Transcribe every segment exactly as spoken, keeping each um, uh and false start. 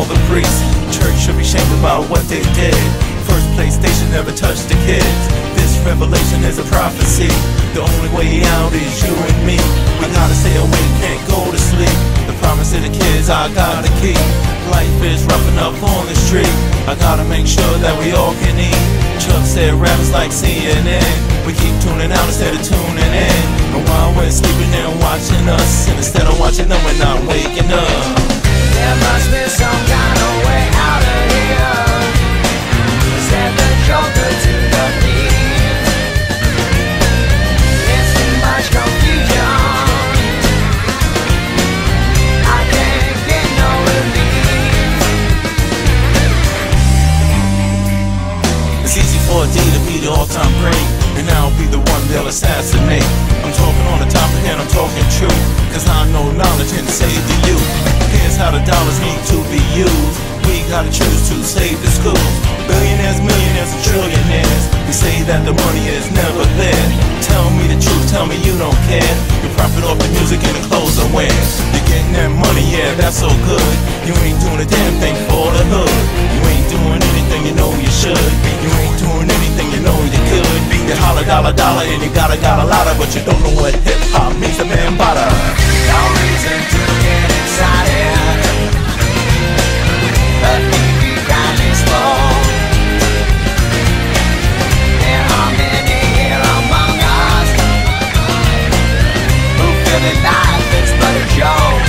all the priests. Church should be shamed about what they did. First PlayStation never touched the kids. This revelation is a prophecy. The only way out is you and me. We gotta stay awake, can't go to sleep. The promise to the kids I gotta keep. Life is rough enough on the street. I gotta make sure that we all can eat. Chuck said rappers like C N N. We keep tuning out instead of tuning in. And while we're sleeping, they're watching us. And instead of watching them, we're not waking up. There must be some kind of way out of here. Said the joker to the thief. There's too much confusion. I can't get no relief. It's easy for a D to be the all-time great, and I'll be the one they'll assassinate. I'm talking on the topic and I'm talking true, cause I know knowledge can save the youth. Here's how the dollars need to be used. We gotta choose to save the schools. Billionaires, millionaires, and trillionaires. We say that the money is never there. Tell me the truth, tell me you don't care. You profit off the music and the clothes I wear. You're getting that money, yeah, that's so good. You ain't doing a damn thing for the hood. You ain't doing anything you know you should. You ain't doing anything you know you could. You holler dollar dollar and you gotta got a lot of, but you don't know what hip hop means to man bada. No reason to get excited. Let me be kindly slow. There are many here among us who feel that life is but a joke.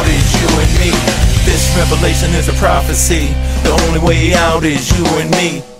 Revelation is a prophecy. The only way out is you and me.